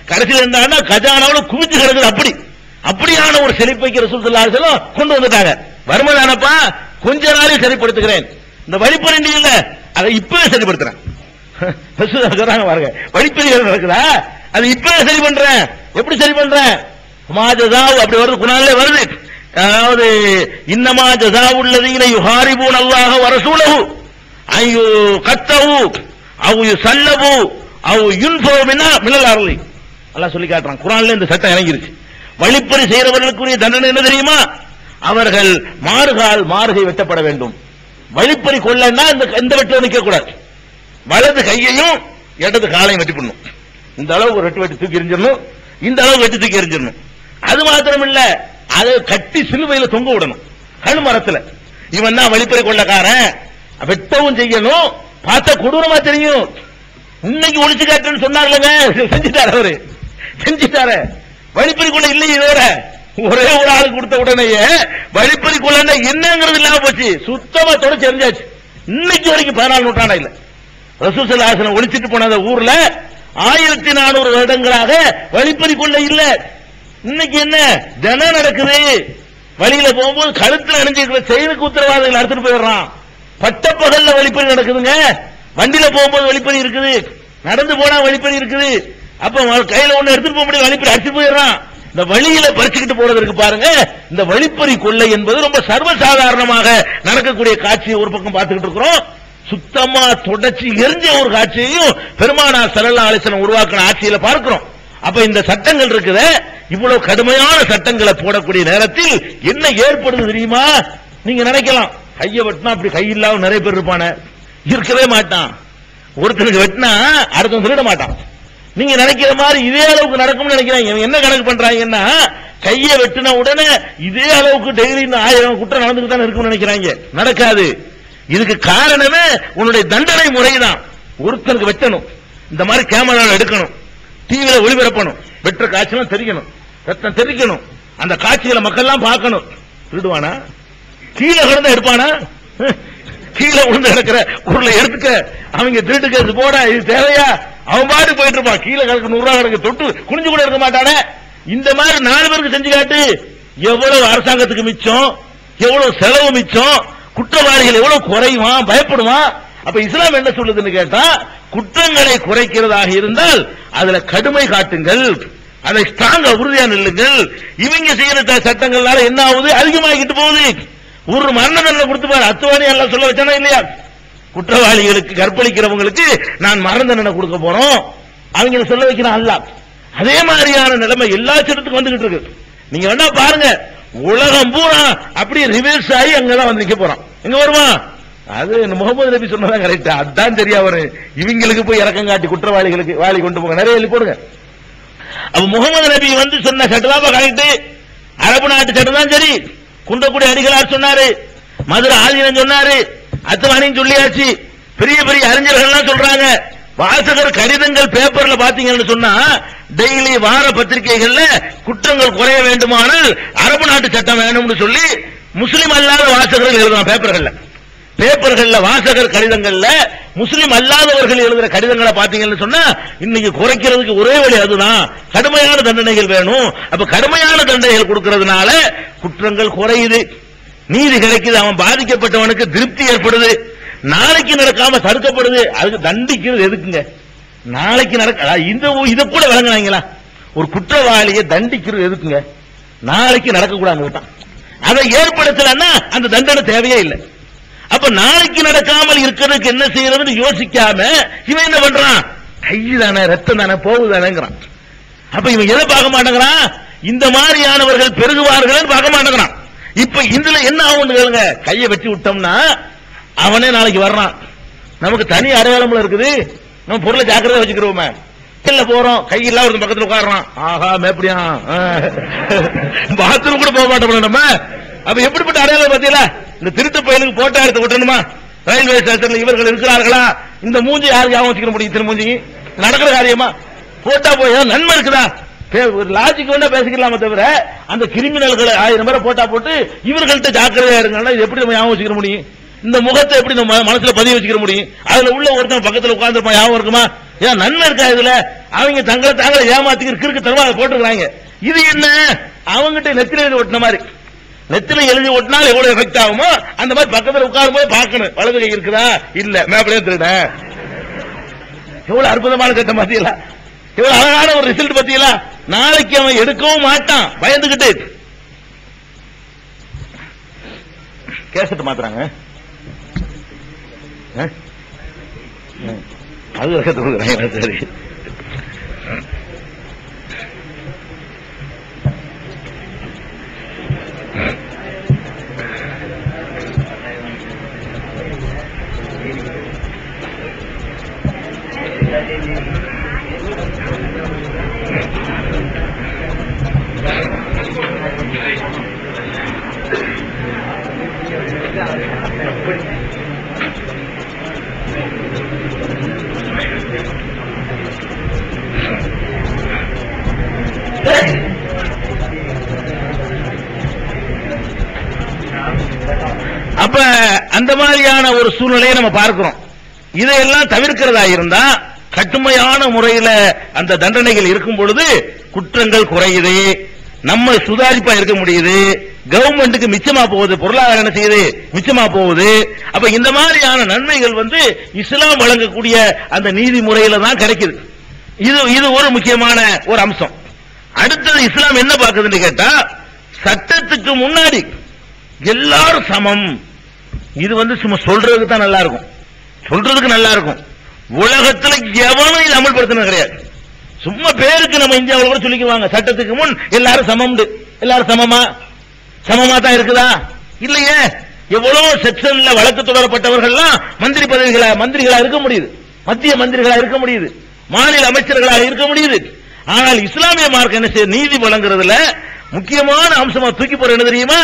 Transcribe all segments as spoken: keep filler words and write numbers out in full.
கடைசியில் இருந்தாங்கன்னா கஜானாவோட குவிச்சு கிடக்குது. அப்படி அப்படியான ஒரு செழிப்பைக்கு ரசூல் ஸல்லல்லாஹு அலைஹி வஸல்லம் கொண்டு வந்துட்டாங்க. வருமானப்பா கொஞ்ச நாளில் சரிப்படுத்துகிறேன். இந்த வழிப்பறி இல்ல அதை இப்பவே சரிப்படுத்துறேன். பாருங்க, வழிப்பறி நடக்குதா அது இப்பவே சரி பண்றேன். எப்படி சரி பண்றேன்? மாஜசாவு அப்படி வருது, குர்ஆன்ல வருது. அதாவது இன்னமா ஜஸாவுல்லதீன யுஹாரிபூன அல்லாஹ வ ரசூலஹு ஐயு கத்தவு அவ் யுஸல்லபு அவ் யுன்ஃபவு மினா மினல் அர்லி. அல்லாஹ் சொல்லி காட்டுறான், குர்ஆன்ல இந்த சட்டம் இறங்கிருச்சு. வழிப்பறி செய்யறவர்களுக்குரிய தண்டனை என்ன தெரியுமா? அவர்கள் மாறுகால் மாறுகை வெட்டப்பட வேண்டும். வழிப்பறி கொள்ளன்னா இந்த இந்த வெட்டு நிக்க கூடாது. வலது கையையும் இடது காலையும் வெட்டி பண்ணணும். இந்த அளவுக்கு வெட்டு வெட்டி தூக்கி எறிஞ்சிடணும், இந்த அளவு வெட்டி தூக்கி எறிஞ்சிடணும். அது மாத்திரம் இல்ல, அதை கட்டி சிலுவையில தொங்க விடணும் கழு மரத்துல. இவன் தான் வழிப்பறி கொள்ளக்காரன், வெட்டவும் செய்யணும். பார்த்தா கொடூரமா தெரியும். இன்னைக்கு ஒழிச்சு காட்டுன்னு சொன்னார்லங்க, செஞ்சுட்டாரு அவரு, செஞ்சுட்டாரு. வழிப்பறி கொள்ள இல்லை, இதோட ஒரே ஒரு ஆளு கொடுத்த உடனேயே வழிப்பறி கொள்ள என்னங்கிறது இல்லாம போச்சு. சுத்தமா தொடச்சு எரிஞ்சாச்சு. இன்னைக்கு வரைக்கும் பதினாலு நூற்றாண்டா இல்ல. ரசூல் ஸல்லல்லாஹு அலைஹி வஸல்லம் ஒழிச்சிட்டு போன ஊர்ல ஆயிரத்தி நானூறு வருடங்களாக வழிப்பறி கொள்ள இல்ல. இன்னைக்கு என்ன தினம் நடக்குது? வழியில போகும்போது கழுத்துல அணிஞ்சிருக்கிற செயினுக்கு உத்தரவாதங்கள் எடுத்துட்டு போயிடுறான். பட்டப்பகல்ல வழிப்பறி நடக்குதுங்க. வண்டியில போகும்போது வழிப்பறி இருக்குது, நடந்து போனா வழிப்பறி இருக்குது. அப்ப கையில ஒண்ணு எடுத்துட்டு போக முடியும், வழிப்பறி அடிச்சு போயிடுறான். இந்த வழியில பறிச்சுக்கிட்டு போறதற்கு பாருங்க, இந்த வழிப்பறி கொள்ளை என்பது ரொம்ப சர்வசாதாரணமாக நடக்கக்கூடிய காட்சியை ஒரு பக்கம் பார்த்துக்கிட்டு இருக்கிறோம். சுத்தமா தொடச்சி எரிஞ்ச ஒரு காட்சியையும் பெருமானார் ஸல்லல்லாஹு அலைஹி வஸல்லம் உருவாக்கின ஆட்சியில பார்க்கிறோம். அப்ப இந்த சட்டங்கள் இருக்குது, இவ்வளவு கடுமையான சட்டங்களை போடக்கூடிய நேரத்தில் என்ன ஏற்படுது தெரியுமா? நீங்க நினைக்கலாம், கையை வெட்டினா அப்படி கை இல்லாம நிறைய பேர் இருப்பான, இருக்கவே மாட்டான். ஒருத்தனுக்கு வெட்டினா அடுத்த திருட மாட்டான். நீங்க நினைக்கிற மாதிரி இதே அளவுக்கு நடக்கும்னு நினைக்கிறாங்க. என்ன கணக்கு பண்றாங்கன்னா, கையை வெட்டின உடனே இதே அளவுக்கு டெய்லி ஆயிரம் குற்றம் நடந்துட்டு தான் இருக்கும்னு நினைக்கிறாங்க. நடக்காது. இதுக்கு காரணமே உன்னுடைய தண்டனை முறைதான். ஒருத்தனுக்கு வெட்டணும், இந்த மாதிரி கேமரா எடுக்கணும், டிவியில ஒளிபரப்பணும், வெற்ற காட்சியெல்லாம் தெரிக்கணும், ரத்தம் தெரிக்கணும், அந்த காட்சிகளை மக்கள் எல்லாம் பார்க்கணும். திருடுவானா? கீழே கிடந்த எடுப்பானா? கீழே விழுந்து கிடக்கிற பொருளை எடுத்துக்க அவங்க திருட்டு கேஸ் போட இது தேவையா? அவன் பாட்டு போயிட்டு இருப்பான். கீழே கிடக்கு நூறு ரூபாய் கிடக்கு, தொட்டு குனிஞ்சு கூட இருக்க மாட்டானே. இந்த மாதிரி நாலு பேருக்கு செஞ்சு காட்டு. எவ்வளவு அரசாங்கத்துக்கு மிச்சம், எவ்வளவு செலவு மிச்சம், குற்றவாளிகள் எவ்வளவு குறைவான், பயப்படுவான். அப்ப இஸ்லாம் என்ன சொல்லுதுன்னு கேட்டா, குற்றங்களை குறைக்கிறதாக இருந்தால் அதுல கடுமை காட்டுங்கள், அதை ஸ்ட்ராங்கா உறுதியா நில்லுங்கள். இவங்க செய்யற சட்டங்கள்னால என்ன ஆகுது? அதிகமாகிட்டு போகுது. ஒரு மரண தண்டனை கொடுத்து பாரு, அத்துவானி எல்லாம் சொல்ல வச்சானா இல்லையா? குற்றவாளிகளுக்கு கற்பழிக்கிறவங்களுக்கு நான் மரண தண்டனை கொடுக்க போறோம் அவங்க சொல்ல வைக்கிறான் அல்லாஹ். அதே மாதிரியான நிலைமை எல்லா சட்டத்துக்கும் வந்துகிட்டு இருக்கு. நீங்க வேணா பாருங்க, உலகம் பூரா அப்படியே ரிவர்ஸ் ஆகி அங்கதான் வந்து நிக்க போறான். எங்க வருவான்? அது முகமது நபி சொன்னதான் கரெக்டா, அதான் சரியா வரும். இவங்களுக்கு போய் இறக்கம் காட்டி குற்றவாளிகளுக்கு வாளி கொண்டு போங்க, நிறைய எழுதி போடுங்க. அப்ப முகமது நபி வந்து சொன்ன சட்டதான் கரெக்ட், அரபு நாட்டு சட்டம் தான் சரி. குன்றக்குடி அடிகளார் சொன்னாரு, மதுரை ஆதீனம் சொன்னாரு, அத்துவானின்னு சொல்லியாச்சு. பெரிய பெரிய அறிஞர்கள் சொல்றாங்க. வாசகர் கடிதங்கள் பேப்பர்ல பாத்தீங்கன்னு சொன்னா டெய்லி வார பத்திரிகைகள்ல குற்றங்கள் குறைய வேண்டுமானால் அரபு நாட்டு சட்டம் வேணும்னு சொல்லி முஸ்லிம் அல்லாத வாசகர்கள் எழுதுறான் பேப்பர்கள்ல. பேப்பர்கள்ல வாசகர் கடிதங்கள்ல முஸ்லிம் அல்லாதவர்கள் எழுதுற கடிதங்களை பாத்தீங்கன்னு சொன்னா இன்னைக்கு குறைக்கிறதுக்கு ஒரே வழி அதுதான், கடுமையான தண்டனைகள் வேணும். அப்ப கடுமையான தண்டனைகள் கொடுக்கறதுனால குற்றங்கள் குறையுது, நீதி கிடைக்குது, அவன் பாதிக்கப்பட்டவனுக்கு திருப்தி ஏற்படுது, நாளைக்கு நடக்காம தடுக்கப்படுது. அதுக்கு தண்டிக்கிறது எதுக்குங்க? நாளைக்கு நடக்க இந்த இதை கூட விளங்குறாங்களா? ஒரு குற்றவாளியை தண்டிக்கிறது எதுக்குங்க? நாளைக்கு நடக்கக்கூடாது, அதை ஏற்படுத்தலன்னா அந்த தண்டனை தேவையே இல்லை. அப்ப நாளைக்கு நடக்காமல் இருக்கிறதுக்கு என்ன செய்யறதுன்னு யோசிக்காம இவன் என்ன பண்றான்? கைதானே, ரத்தம் தானே, போகுதானேங்கிறான். அப்ப இவன் எதை பார்க்க மாட்டேங்கிறான்? இந்த மாதிரியானவர்கள் பெருகுவார்கள் பார்க்க மாட்டேங்கிறான். இப்ப இதுல என்ன ஆகும் கேளுங்க, கையை வெட்டி விட்டோம்னா அவனே நாளைக்கு வர்றான். நமக்கு தனி அடையாளம் இருக்குது, நம்ம பொருளை ஜாக்கிரதை வச்சுக்கிறோமே. இல்ல போறோம், கையில ஒரு பக்கத்துல உட்காடுறான், ஆஹா மேப்படியா, பாத்ரூம் கூட போக மாட்டோம் நம்ம. அப்ப எப்படிப்பட்ட அடையாளம் பாத்தீங்களா? இந்த திருட்டு பயிலுக்கு போட்டோ எடுத்து விட்டணுமா? ரயில்வே ஸ்டேஷன்ல இவர்கள் இருக்கிறார்களா? இந்த மூஞ்சி யாருக்கு ஞாபகம் வச்சுக்க முடியும்? திரு மூஞ்சி நடக்கிற காரியமா? போட்டா போய் நன்மை இருக்குதா? லாஜிக் வேணா பேசிக்கலாமே தவிர அந்த கிரிமினல்களை ஆயிரம் பேரை போட்டா போட்டு இவர்கள்ட்ட ஜாக்கிரதையா இருங்க எப்படி நம்ம ஞாபகம் வச்சுக்க முடியும்? இந்த முகத்தை எப்படி நம்ம மனசுல பதிவு வச்சுக்க முடியும்? அதுல உள்ள ஒருத்தன் பக்கத்துல உட்கார்ந்து ஞாபகம் இருக்குமா? ஏன் நன்மை இருக்கா இதுல? அவங்க தங்களை தாங்களை ஏமாத்திக்கிற கிறுக்கு தரமா போட்டுருக்காங்க. இது என்ன? அவங்ககிட்ட நெத்தில எழுதி ஒட்டின மாதிரி, நெத்தில எழுதி ஒட்டினால் எவ்வளவு எஃபெக்ட் ஆகுமோ அந்த மாதிரி பக்கத்தில் உட்காரும் போது பார்க்கணும் வலது கை இருக்குதா இல்ல, மேப்லயே திருட. எவ்வளவு அற்புதமான சட்டம் பாத்தீங்களா? எவ்வளவு அழகான ஒரு ரிசல்ட் பாத்தீங்களா? நாளைக்கு அவன் எடுக்கவும் மாட்டான் பயந்துகிட்டு. கேசட் மாத்துறாங்க, அது கொடுக்குறாங்க. சரி, அப்ப அந்த மாதிரியான ஒரு சூழ்நிலையை நம்ம பார்க்கிறோம். இதையெல்லாம் தவிர்க்கிறதா இருந்தா கடுமையான முறையில் அந்த தண்டனைகள் இருக்கும் பொழுது குற்றங்கள் குறையுது, நம்ம சுதாரிப்பா இருக்க முடியுது, கவர்மெண்ட்டுக்கு மிச்சமா போகுது, பொருளாதாரம் என்ன செய்யுது மிச்சமா போகுது. அப்ப இந்த மாதிரியான நன்மைகள் வந்து இஸ்லாம் வழங்கக்கூடிய அந்த நீதி முறையில தான் கிடைக்குது. இது இது ஒரு முக்கியமான ஒரு அம்சம். அடுத்தது இஸ்லாம் என்ன பார்க்குதுன்னு கேட்டா, சட்டத்துக்கு முன்னாடி எல்லாரும் சமம். இது வந்து சும்மா சொல்றதுக்கு தான் நல்லா இருக்கும், சொல்றதுக்கு நல்லா இருக்கும். உலகத்தில் எவனும் இது அமல்படுத்தினது கிடையாது. சும்மா பேருக்கு நம்ம இந்தியாவில் கூட சொல்லிக்குவாங்க சட்டத்துக்கு முன் எல்லாரும் சமம். எல்லாரும் சமமா சமமா தான் இருக்குதா? இல்லையே. எவ்வளவு செக்ஷன்ல வழக்கு தொடரப்பட்டவர்கள்லாம் மந்திரி பதவிகளா மந்திரிகளா இருக்க முடியுது, மத்திய மந்திரிகளா இருக்க முடியுது, மாநில அமைச்சர்களாக இருக்க முடியுது. ஆனால் இஸ்லாமிய மார்க்கம் என்ன செய்ய நீதி வழங்குறதுல முக்கியமான அம்சமா தூக்கி போற என்ன தெரியுமா?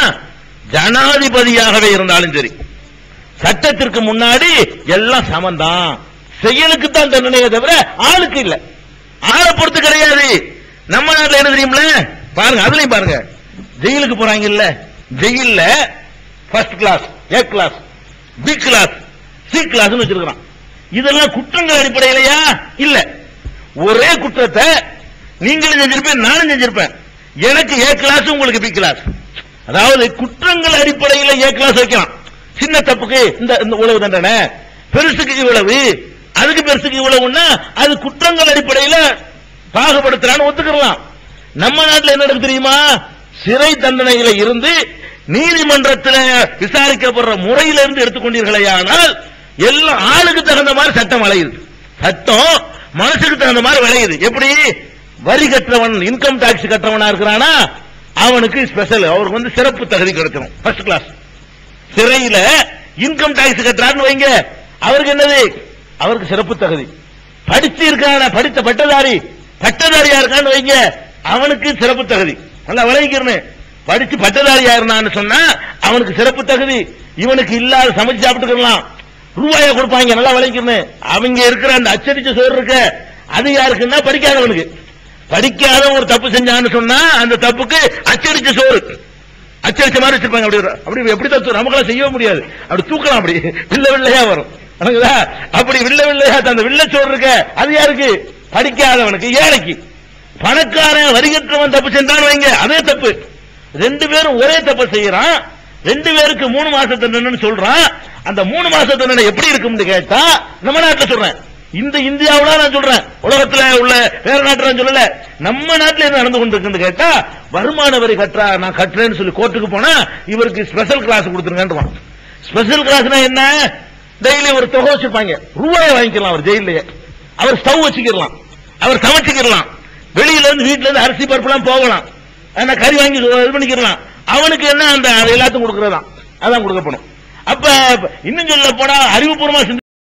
ஜனாதிபதியாகவே இருந்தாலும் சரி சட்டத்திற்கு முன்னாடி எல்லாம் சமந்தான். செயலுக்கு தான் தண்டனையை தவிர ஆளுக்கு இல்ல. ஆளை பொறுத்து கிடையாது. நம்ம நாட்டில் என்ன தெரியுமில்ல, பாருங்க, அதுலயும் பாருங்க, ஜெயிலுக்கு போறாங்க இல்ல, ஜெயில first class, A class, B class, C class வச்சிருக்கான். இதெல்லாம் குற்றங்கள் அடிப்படையிலையா? இல்ல. ஒரே குற்றத்தை நீங்களும் செஞ்சிருப்பேன், நானும் செஞ்சிருப்பேன். எனக்கு ஏ கிளாஸ், உங்களுக்கு பி கிளாஸ். அதாவது குற்றங்கள் அடிப்படையில் ஏ கிளாஸ் வைக்கலாம். சின்ன தப்புக்கு இந்த உளவு தண்டனை, பெருசுக்கு இவ்வளவு, அதுக்கு பெருசுக்கு இவ்வளவுன்னா அது குற்றங்கள் அடிப்படையில் பாகுபடுத்துறான்னு ஒத்துக்கலாம். நம்ம நாட்டில் என்ன நடக்கு தெரியுமா? சிறை தண்டனையில இருந்து நீதிமன்றத்தில் விசாரிக்கப்படுற முறையிலிருந்து எடுத்துக்கொண்டீர்களே ஆனால் எல்லாம் ஆளுக்கு தகுந்த மாதிரி சட்டம் வளையுது. சட்டம் மனசுக்கு தகுந்த மாதிரி விளையுது. எப்படி? வரி கட்டுறவன், இன்கம் டாக்ஸ் கட்டுறவனா இருக்கிறானா அவனுக்கு ஸ்பெஷல், அவருக்கு வந்து சிறப்பு தகுதி கிடைச்சிடும், ஃபர்ஸ்ட் கிளாஸ். சிறையில இன்கம் டாக்ஸ் கட்டுறாருன்னு வைங்க, அவருக்கு என்னது? அவருக்கு சிறப்பு தகுதி. படிச்சு இருக்கான, படித்த பட்டதாரி, பட்டதாரியா இருக்கான்னு வைங்க, அவனுக்கு சிறப்பு தகுதி. நல்லா விளைவிக்கிறேன். படிச்சு பட்டதாரியா இருந்தான்னு சொன்னா அவனுக்கு சிறப்பு தகுதி. இவனுக்கு இல்லாத சமைச்சு சாப்பிட்டுக்கலாம், ரூபாயா கொடுப்பாங்க. நல்லா விளைவிக்கிறேன். அவங்க இருக்கிற அந்த அச்சடிச்ச சோறு இருக்க, அது யாருக்குன்னா படிக்காதவனுக்கு. படிக்காத ஒரு தப்பு செஞ்சான்னு சொன்னா அந்த தப்புக்கு அச்சடிச்ச சோறு, அச்சடிச்ச மாதிரி வச்சிருப்பாங்க. அப்படி அப்படி எப்படி தப்பு நமக்கெல்லாம் செய்ய முடியாது. அப்படி தூக்கலாம், அப்படி வில்ல வில்லையா வரும். அப்படி வில்ல வில்லையா அந்த வில்லச்சோறு இருக்க, அது யாருக்கு? படிக்காதவனுக்கு, ஏழைக்கு. பணக்காரன் வரிகற்றவன் தப்பு செஞ்சான்னு வைங்க, அதே தப்பு. ரெண்டு பேரும் ஒரே தப்பு செய்யறான், ரெண்டு பேருக்கு மூணு மாச தண்டனை சொல்றான். அந்த மூணு மாச தண்டனை எப்படி இருக்கும்னு கேட்டா நம்ம நாட்டில் சொல்றேன், இந்த இந்தியாவுல நான் சொல்றேன், உலகத்துல உள்ள வேற நாட்டில் சொல்லல, நம்ம நாட்டில் என்ன நடந்து கொண்டிருக்கு கேட்டா, வருமான வரி கட்டுறா, நான் கட்டுறேன்னு சொல்லி கோர்ட்டுக்கு போனா இவருக்கு ஸ்பெஷல் கிளாஸ் கொடுத்துருங்க. ஸ்பெஷல் கிளாஸ்னா என்ன? டெய்லி ஒரு தொகை வச்சிருப்பாங்க, ரூபாயை வாங்கிக்கலாம். அவர் ஜெயிலே அவர் ஸ்டவ் வச்சுக்கலாம், அவர் சமைச்சுக்கலாம், வெளியில இருந்து வீட்டுல இருந்து அரிசி பருப்பு எல்லாம் போகலாம், கறி வாங்கி இது பண்ணிக்கலாம். அவனுக்கு என்ன? அந்த எல்லாத்தையும் கொடுக்கறதான், அதான் கொடுக்கப்படும். அப்ப இன்னும் சொல்ல போனா அறிவுபூர்வமா